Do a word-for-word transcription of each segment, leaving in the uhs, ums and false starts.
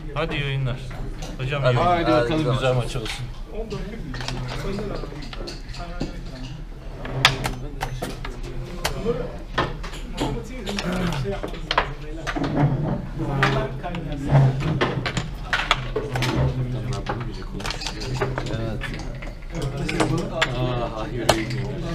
Hadi yayınlar. Hocam hadi, hadi bakalım hadi güzel maç olsun. Evet. Ah, yüreğim.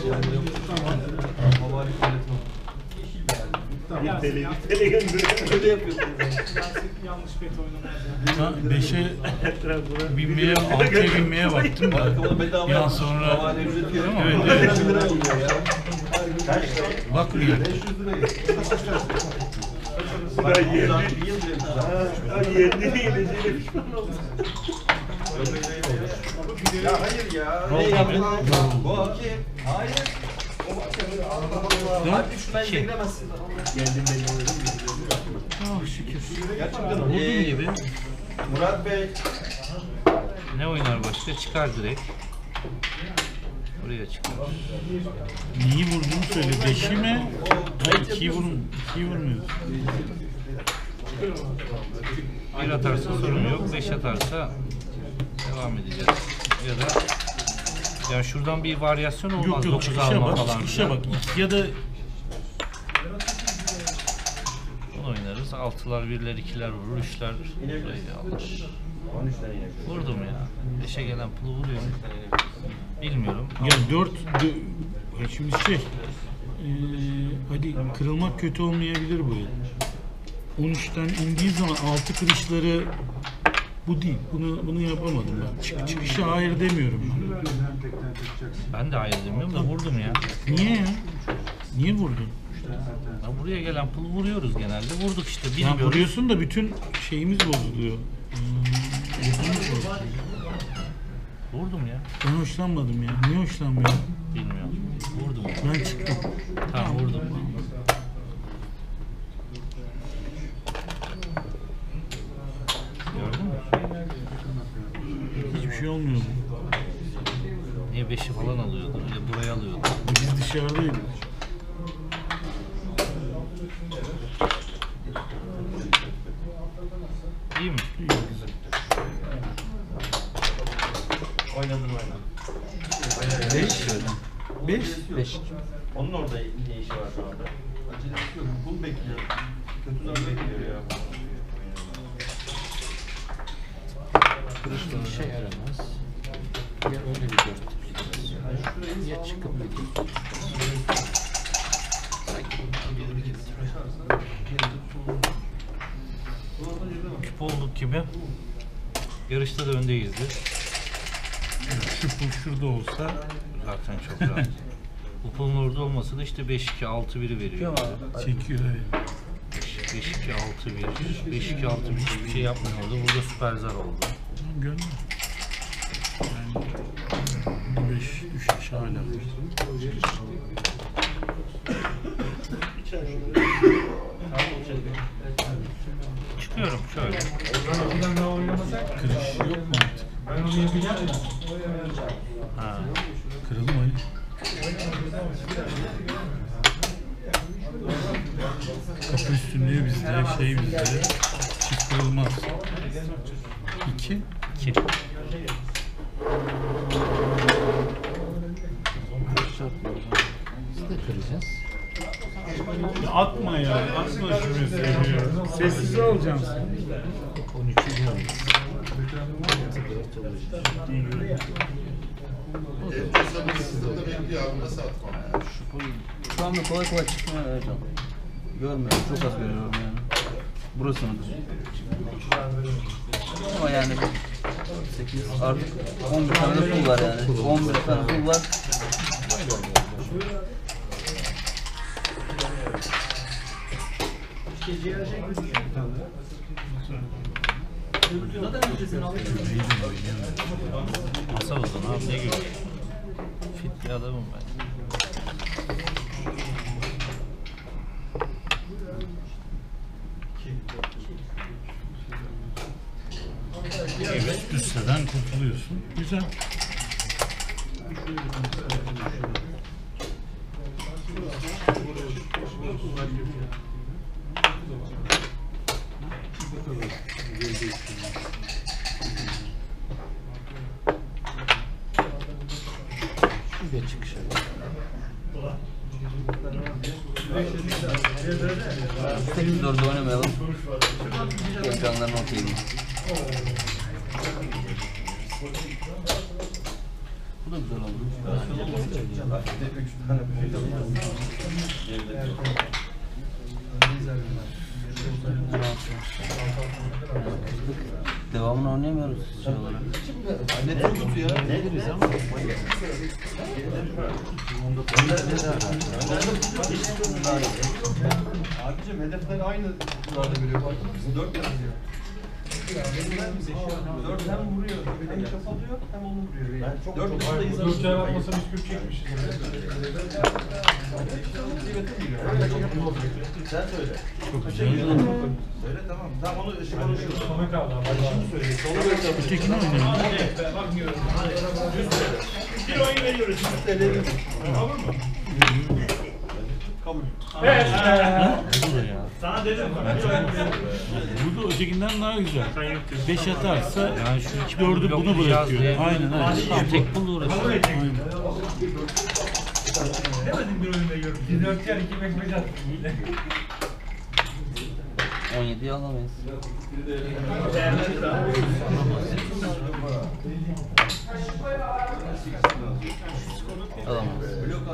Bir tele, bir tele gönderiyor. Öyle yapıyorsunuz. Yanlış bet oynamaz. Beşe binmeye, altıya binmeye baktım da. Ya sonra... Evet, evet. Bakmıyor. Daha yerli. Daha yerli geleceğine pişman oldum. Ya hayır ya. Ne yaptın? Bu hakim. Hayır. Abi şundan giremezsin. Geldim beni oynadım. Ah şükür. Gerçekten Vurduğun ee, gibi. Murat Bey. Ne oynar başka? Çıkar direkt. Buraya çıkar. Neyi vurduğunu söyle. Beşi mi? Hayır, ikiyi vurun. İkiyi vurmuyoruz. Bir atarsa sorun yok. Beş atarsa devam edeceğiz. Ya da yani şuradan bir varyasyon olmaz. Yok yok, çıkışa bak, çıkışa bak. İki ya da bunu oynarız. Altılar, birler, ikiler vurur. Üçler burayı alır. Vurdum ya. Beşe gelen pulu vuruyor. Bilmiyorum. ya dört dö ya şimdi şey ee, hadi kırılmak kötü olmayabilir bu el. on üçten indiği zaman altı kırışları bu değil. Bunu bunu yapamadım ben. Çık, çıkışa hayır demiyorum. Ben de hayır demiyorum da vurdum ya. Niye ya? Niye vurdun? Ya buraya gelen pulu vuruyoruz genelde. Vurduk işte. Ya Bilmiyorum. vuruyorsun da bütün şeyimiz bozuluyor. Hmm, Vurdum ya. ben hoşlanmadım ya. Niye hoşlanmıyorum? Bilmiyorum. Vurdum. Ben çıktım. Tamam vurdum. Gördün mü? Hiçbir şey olmuyor. Niye beşi falan alıyordu? Ya buraya alıyordu. Biz dışarıdaydık. İyi mi? İyi, güzel. Oynadın oynadın. Beş. Beş. Beş. Onun orada ne işi var şu anda? Acelesi yok. Bul bekliyor. Kötüden bekliyor ya. Kırışlı bir şey yaramaz. Ya öyle bir dört. Ya çıkıp bir dört. Küp olduk gibi. Yarışta da öndeyizdir. Şu pul şurada olsa Zaten çok rahat. Bu pulun orada olmasa da işte beş iki altı biri veriyor. çekiyor. Evet. beş iki altı bir. beş iki altı bir hiçbir şey yapmıyordu. Burada süper zar oldu. Tamam, gönlüm. Yani beş düşüş hala. Çıkıyorum şöyle. Kırış yok mu artık? Ben onu yapacağım ya. Ha. Kırılma Ali. Kapı üstünlüğü bizde, şey bizde. Çift kırılmaz. İki. iki. Biz de kıracağız. Ya atma ya, atma şunu seviyorum. Sessiz olacaksın. on üçü diyorum. Şu anda kolay kolay çıkmıyor Ercan. Görmüyorum, çok az görüyorum yani. Burası mıdır? Ama yani sekiz artık on bir tane de pul var yani. on bir tane pul var. Masa uzun abi ne güzel. Fit bir adamım ben. Evet, üsteden kurtuluyorsun. Güzel. Gelecek. Şuraya çıkışa. sekiz dörtte oynamayalım. Ekranlarını okuyayım. Bu da güzel oldu. üç tane bir şey olmaz. Devamını oynayamıyoruz şey olarak. Ne Turgut ya? Ne deriz ama? Abicim hedefler aynı kurlarda görüyor. Bizim dört yazıyor. Dört hem vuruyor, hem kapatıyor, hem onu vuruyor. Ben çok dört dışındayız. Dört yer atmasam hiç köp çekmişiz. Sen söyle. Çok güzel. Söyle tamam. Tamam onu ışık konuşuyoruz. Komik aldı abi. Şimdi söyle. Solu böyle Ötekini oynayalım. Bakmıyorum. Bir oyun veriyoruz. Olur mu? kabul. Evet. Olur ya. Sana dedim. Bu da ötekinden daha güzel. Sen yok diyorsun. beş atarsa Yani şu iki dördü blok bunu yaz bırakıyor. diye- Aynen aynen. Tam tek pull uğraşıyor. Kabul edecek. Aynen. Demedim bir oyun veriyorum. Dört yer iki bekmek attım. on yediyi alamayız. Alamayız.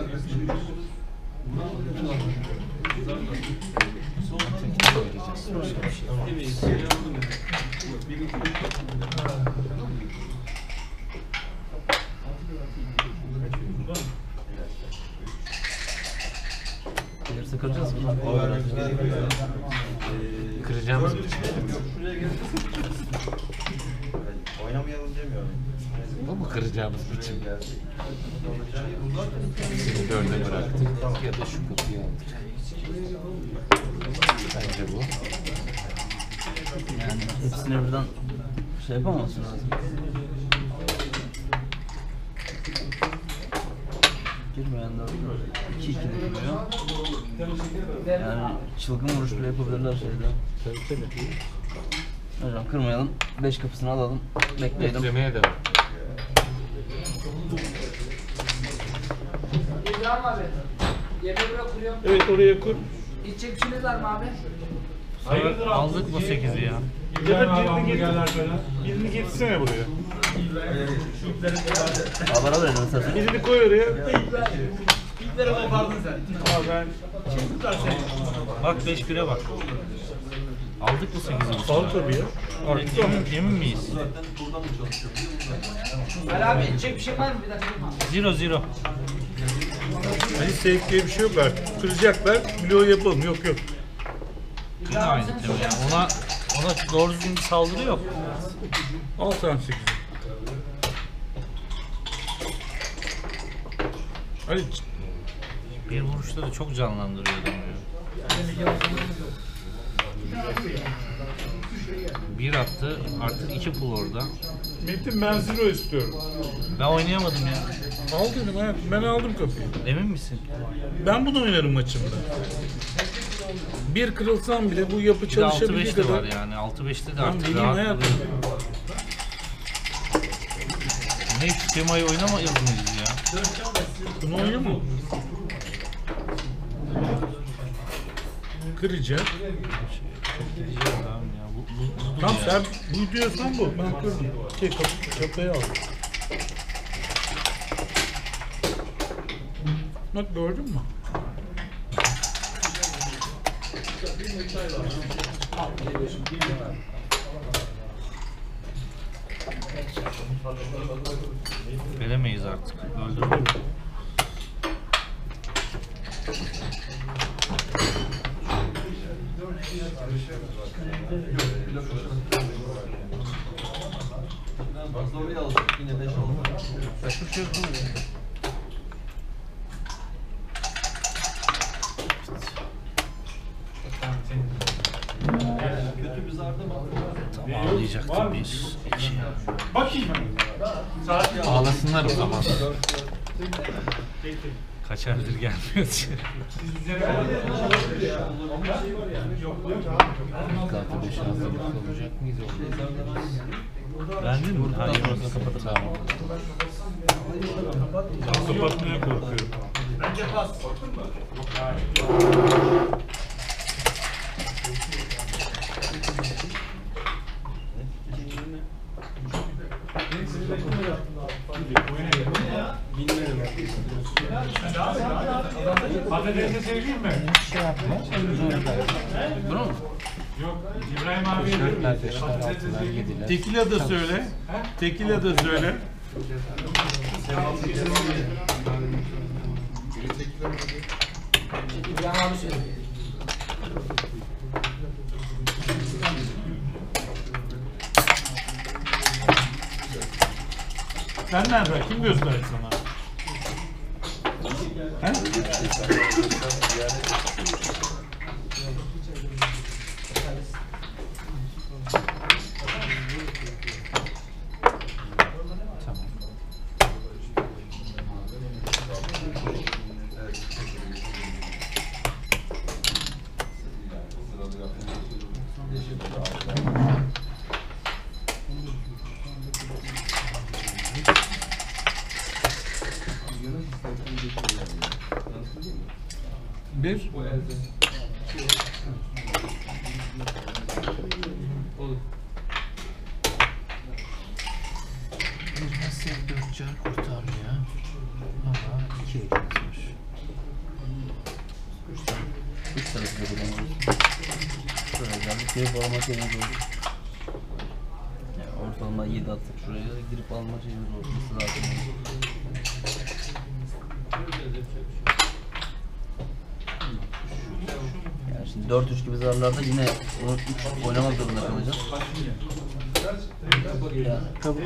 Gelirse kıracağız mı? Kıracağımız bir Oynamayalım demiyorum. Bu mu kıracağımız biçim? Dörde bıraktık ya da şu kapıyı aldık. Bence bu. Yani hepsini birden şey yapamazsın lazım. Girmeyenler iki iki de giriyor. Yani çılgın vuruş bile yapabilirler şeyde. Tabii tabii. Hocam kırmayalım. Beş kapısını alalım. Bekleyelim. Beklemeye devam. İbrahim abi, yemeği buraya kuruyorum. Evet oraya kur. İçecek bir şeyiniz var mı abi? Hayırdır abi? Aldık bu sekizi ya. Ya da birini hamburgerler getir. falan. Birini getirsene buraya. Abara verelim istersen. Birini koy oraya. İlklere kopardın sen. Ama ben Bak beş bire bak. Aldık bu sekizi. al tabii ya. Emin, emin miyiz? Ali abi içecek bir şey var mı? Bir dakika. Zero zero. Hani sevk diye bir şey yok artık. Kıracaklar. Bloğu yapalım. Yok yok. Yine aynı tema ya. Ona ona doğru düzgün bir saldırı yok. Al sen sekizi. Hadi Bir vuruşta da çok canlandırıyor adamı ya. Bir attı, artık iki pull orada. Metin ben zero istiyorum. Ben oynayamadım ya. Al dedim hayatım. Ben aldım kapıyı. Emin misin? Ben bunu oynarım maçımda. Bir kırılsam bile bu yapı Bir de altı çalışabildiği beş de var kadar. yani. altı beşte de Ben artık bileyim rahat hayatım. vuruyor. Ne şu temayı oynamayız mıyız ya? Bunu oynuyor mu? Kıracak. Gideceğiz abi ya. Bu, bu, bu Tamam ya. sen bu diyorsan bu. Ben kırdım. Şey kapı, kapıyı aldım. Bak gördün mü? Veremeyiz artık. Öldürdük. Fazla oraya aldık. Yine beş oldu. Başka bir şey yok mu? Kötü bir zarda mı? Ağlayacaktım bir, iki. Bakayım ben. Ağlasınlar o zaman. Kaç aydır gelmiyor diye. Kalkı beş hazırlık olacak mıyız orada? Beğendin mi? Hayır, orada kapatalım. Tamam. Ben kapatmaya korkuyorum. Bence pas. Patatesi seveyim mi? Şey yapma. Bunu mu? Yok. İbrahim abiye Dörtler, beşler, altılar, yediler. Tekila da söyle. Tekila da söyle. İbrahim abi söyle. Sen nereden? Kim gösterdi sana? He? Bir. Nasıl dört can kurtarmıyor? Ama iki ekmekmiş. Üç tarafı da bulamıyoruz. Şuraya geldik, girip alma şeyimiz oldu. Yani ortalama yedi attık şuraya, girip alma şeyimiz olması lazım. Yani şimdi dört üç gibi zarlarda yine onu üç oynamak zorunda kalacağız. Yani kabul.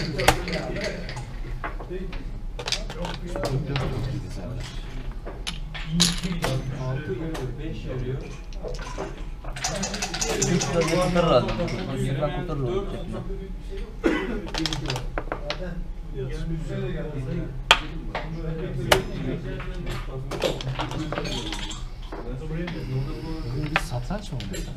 üç tane kurtarır herhalde. yüzden kurtarır o tepkiyle. Bugün bir satranç mı oynuyorsun?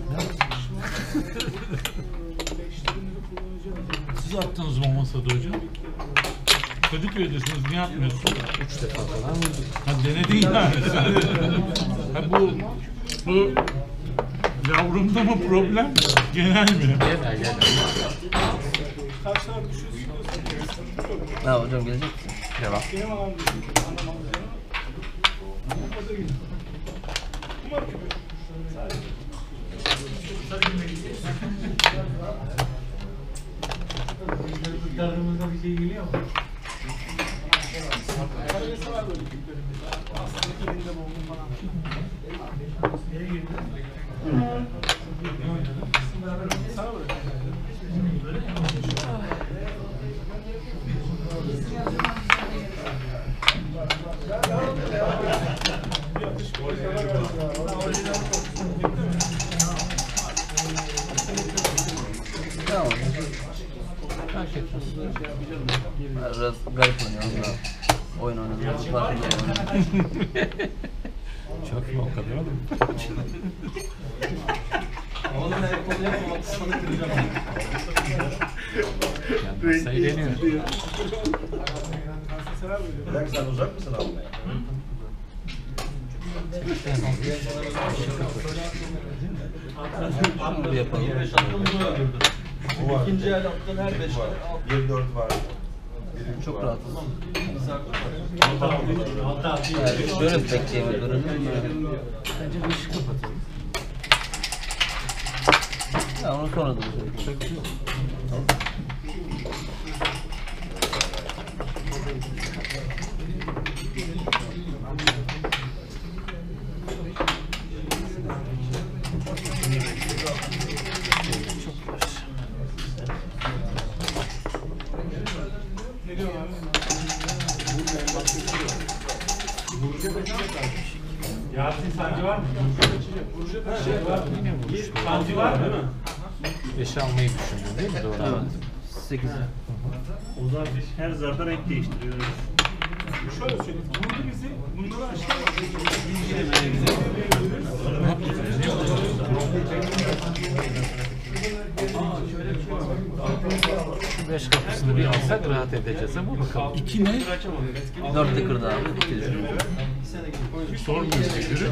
Siz attınız mı o masada hocam? Kadıköy'desiniz, ne yapmıyorsunuz? Üç defa falan vurduk. Ha denedin yani. Ha bu, bu yavrumda mı problem, genel mi? Genel genel. Ha hocam gelecek misin? Devam. Kurtardığımızda bir şey geliyor mu? Tamam. Fark etmez. Biraz garip oynuyorum da. Oyun oynadığımız farkında oynuyorum. Çok mu o kadar oğlum? Oğlum el kolu yapmamak sana kıracağım. Masayı deniyor. Bırak sen uzak mısın almaya? Şunu bir yapalım. İkinci el attığın her beş var. Bir dört var. Çok rahatız. Yani şöyle bekleyeyim durun. Bence bu işi kapatalım. Ya onu sonra da söyleyeyim. Yasin sancı var mı? Şey var. Sancı var mı? Beşi almayı düşündün değil mi? Doğru. Evet. sekiz. O zaman biz her zarda renk değiştiriyoruz. Şöyle söyleyeyim. Vurdu bizi. Bunları aşağı Şu beş kapısını bir alsak rahat edeceğiz ama bakalım. İki ne? dört de kırdı abi. iki de şurada. sormuyorsa göre.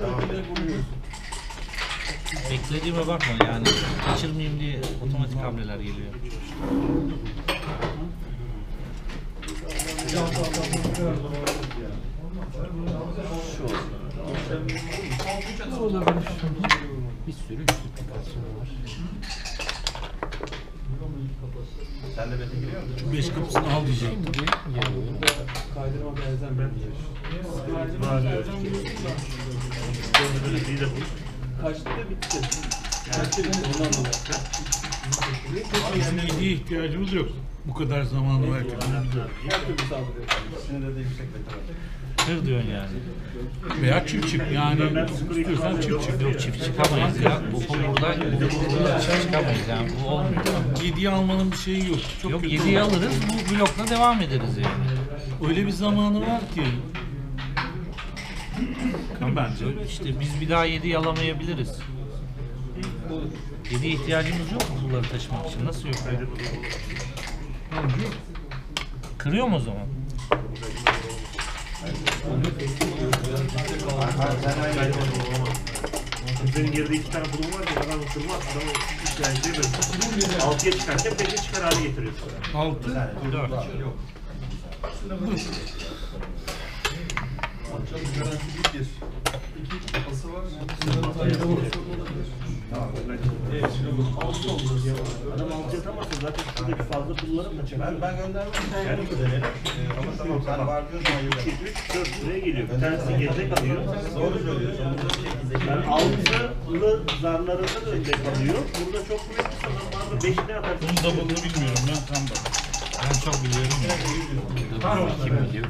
Beklediğime bakma yani. Kaçırmayayım diye otomatik hamleler geliyor. Şu olabilir. Bir sürü üçlü var. Sen de bete giriyor musun? Şu beş kapısını al diyecektim. Kaydırma benzer ben Kaçtı da bitti. Kaçtı bitti ondan dolayı. Bizim yediye ihtiyacımız yok. Bu kadar zamanı varken. Her türlü saldırıyor. İkisinde de yüksek bete var. Kır diyorsun yani. Veya çift çift yani istiyorsan çift çift. Yok çift çıkamayız ya. Bu burada bu çift çıkamayız yani. Bu olmuyor. Yediye almanın bir şeyi yok. Çok Yok kötü yediyi olur. alırız. Bu blokla devam ederiz yani. Öyle bir zamanı var ki. Bence. İşte biz bir daha yediyi alamayabiliriz. Yediye ihtiyacımız yok mu bunları taşımak için? Nasıl yok? Kırıyor mu o zaman? Senin geride iki tane bulum var ya, adam ısırmaz, adamı yani şey böyle altıya çıkarken beşe çıkar hale getiriyorsun. Altı. Dört. Adam altıya atamazsa zaten şuradaki fazla pulları da çıkar. Ben, ben göndermem. Yani bu denerim. Ama tamam sen var diyorsun hayır. iki, üç, dört liraya geliyor. Bir tanesi geride kalıyor. Doğru söylüyorsun. Yani altılı zarlarında da önde kalıyor. Burada çok kuvvetli sanırım. beşine atarsın. Bunun double'ını bilmiyorum ben tam da. Ben çok biliyorum ya. Kim biliyor?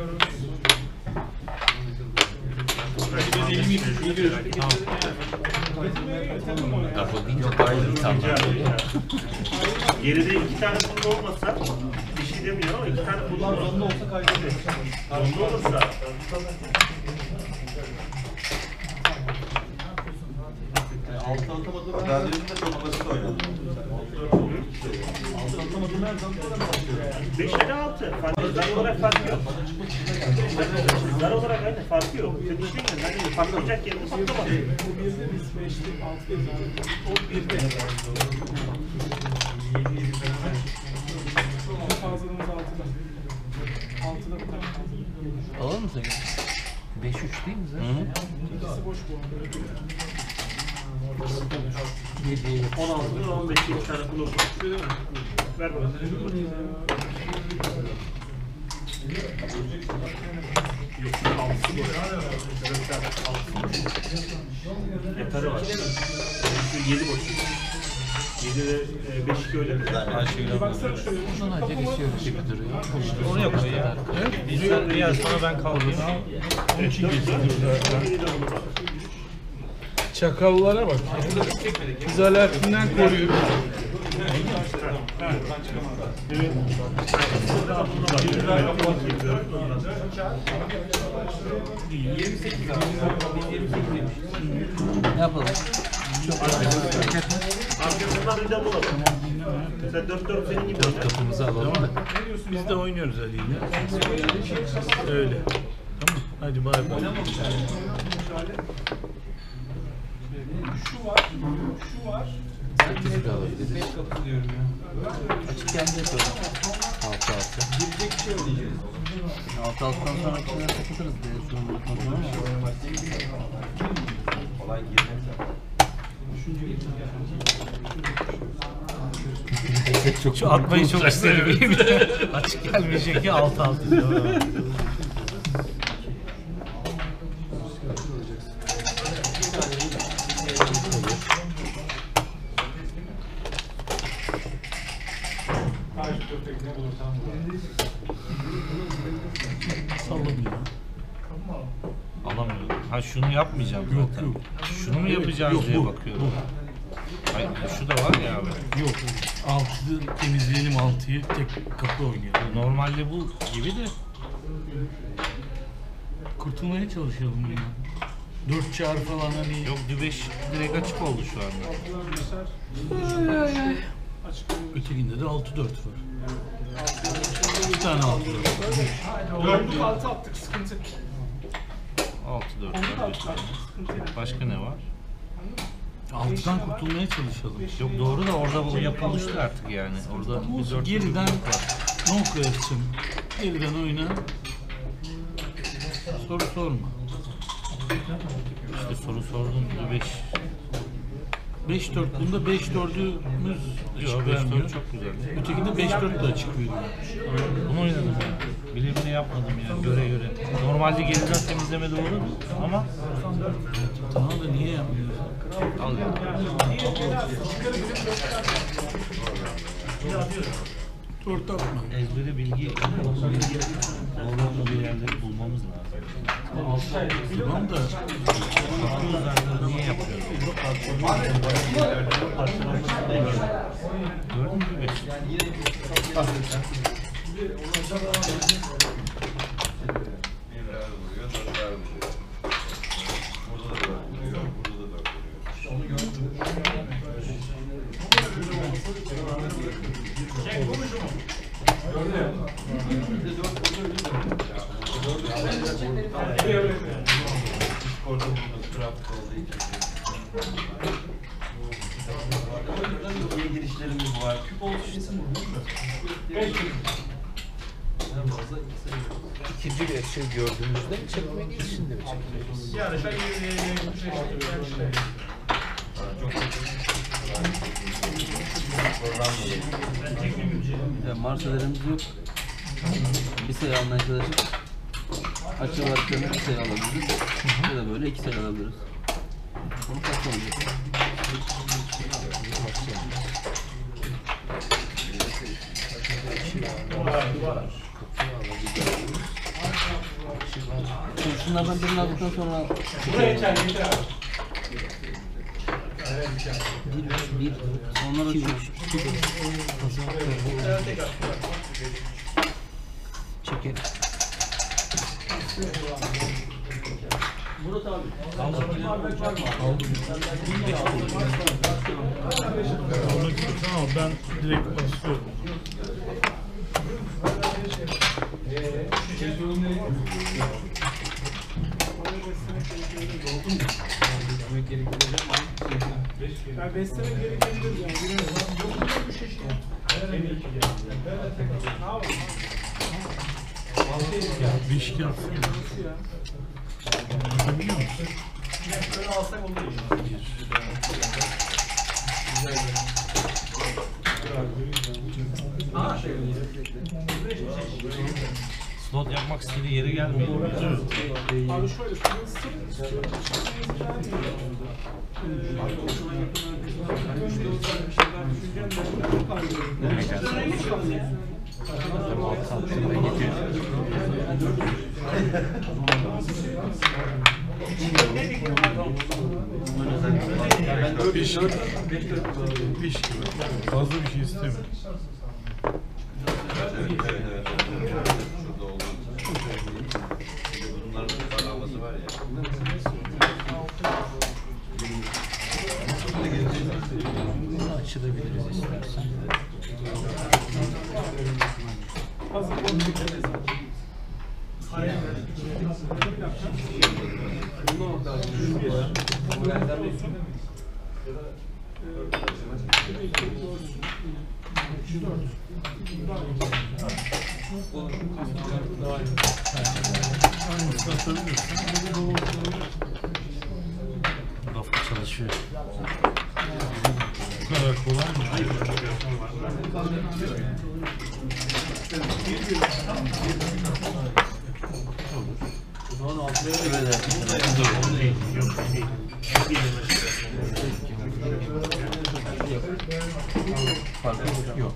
Double deyince daha iyi insanlar oluyor. Geride iki tane pul olmasa bir şey demiyor ama iki tane pul zorunda olsa kaybeder. Zorunda olursa altı atamadığım her zaman da çok basit oynadım. Altı atamadığım her zaman da beşe de altı. Zar olarak farkı yok. Zar olarak aynı farkı yok. Sen işte yani patlayacak yerinde patlamadı. Bu birde biz beşte altı kez aldık. O birde. Fazlalığımız altıda. Altıda bir tane fazla. Alalım mı sen? beş üç değil mi zaten? İkisi boş bu arada. on altıda on beşe iki tane pul oldu. Ver bana. Yok, altısı bu. Yatarı var. Şu yedi boş. yedi ve beş iki öyle mi? Ayşegül Baksana şöyle. Bundan önce geçiyormuş gibi duruyor. Oraya koy ya. Bir, bir yer sonra ben kalkayım. Onun için getirdim zaten. Çakallara bak. Biz Alaaddin'den koruyoruz. Ne yapalım? Arkasından bir de bulalım. Sen dört dört senin gibi oynar. Kapımızı alalım da. Biz de oynuyoruz Ali ile. Öyle. Tamam. Hadi bay bay. Şu var. Şu var. sekizi de alabiliriz. Açık kendi yapalım. altı altı. Altı alttan sonra içinden kapatırız diye sorumluluk Olay girmek Şu atmayı çok isterim. Açık gelmeyecek ki alt alt diyor. Sallamıyor. Alamıyorum. Ha şunu yapmayacağım zaten. Yok, yok. Şunu mu yapacağız Yok, diye bu, bakıyorum. Hayır, şu da var ya abi. Yok. Altı temizleyelim altıyı. Tek kapı oynayalım. Normalde bu gibi de Kurtulmaya çalışalım bundan. Dört çağrı falan hani. Yok dübeş direkt açık oldu şu anda. Ötekinde de altı dört var. Bir tane altı dört var. Dördük altı attık, sıkıntı. altı dört var. Başka ne var? Altıdan kurtulmaya çalışalım. Yok doğru da orada bu yapılmıştı artık yani. Orada bir dört Geriden dübek var. no question. Geriden oyna. Soru sorma. İşte soru sordum dübeş. beş dört bunda beş dördümüz açık Yok beş vermiyor. dört çok güzel. Ötekinde beş dört de açık veriyor. Bunu oynadım ya. Bile bile yapmadım yani göre göre. Normalde geriden temizlemede olur ama Tamam da niye yapmıyorsun? al ya. Dört atma. Ezbere bilgi, bilgi doğru bir yerleri bulmamız lazım. Tamam da Bakıyoruz zaten niye yapıyoruz? Gördün mü beş? İyi girişlerimiz var. İkinci bir şey gördüğümüzde mi çekmek, içinde mi çekmek? Yani şey Ya marşalarımız yok. Bir sayı almaya çalışıp açılarken bir sayı alabiliriz. Ya da böyle iki sayı alabiliriz. Bunu kaç olacak? Şimdi şunlardan birini aldıktan sonra bir, bir, sonra iki, üç, iki, çekelim. tamam ben direkt basıyorum. Yani besleme gerekebilir yani. Biraz yok mu bir şey? Ne yapalım? Beş iki atsın. Biliyor musun? Böyle alsak olur. Slot yapmak istediği yere gelmiyor. Abi şöyle sırt Beş gibi. Beş gibi. Fazla bir şey istemiyorum. Açılabiliriz istersen. Aynısını atabilirsin. Lafı çalışıyor. Bu kadar kolay mı? Yok.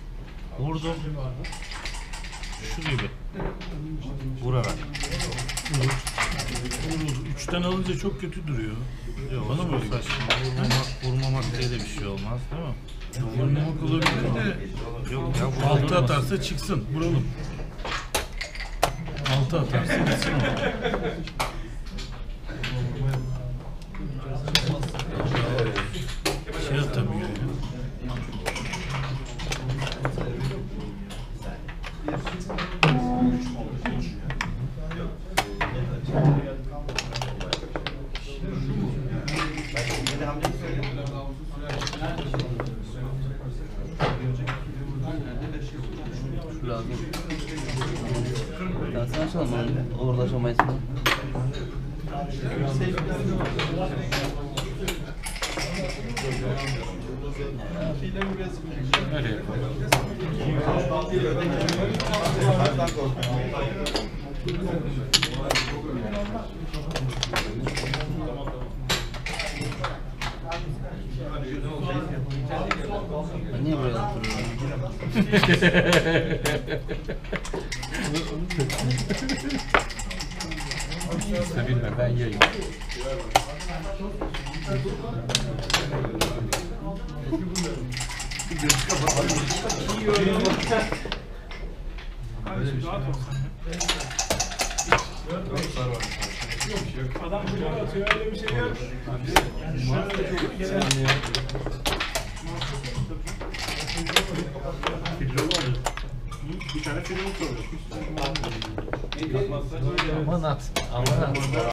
Vurdum. Şu gibi. Vurarak. Vurur. Üçten alınca çok kötü duruyor. Yok, Bana mı öyle? saçma. Vurmamak, vurmamak diye de bir şey olmaz değil mi? Vurmamak olabilir de Yok ya, altı vurulmaz. atarsa çıksın. Vuralım. Altı atarsa gitsin o. Şey atamıyor ya. Şu lazım. Dersini açalım onu. Olur da aşamayız. Öyle yapalım. Ben niye buraya oturuyorum? İşte bilmem ben yayım. Adam kulağı atıyor, öyle bir şey yok. Bir tane film soruyor. Aman at. Aman at.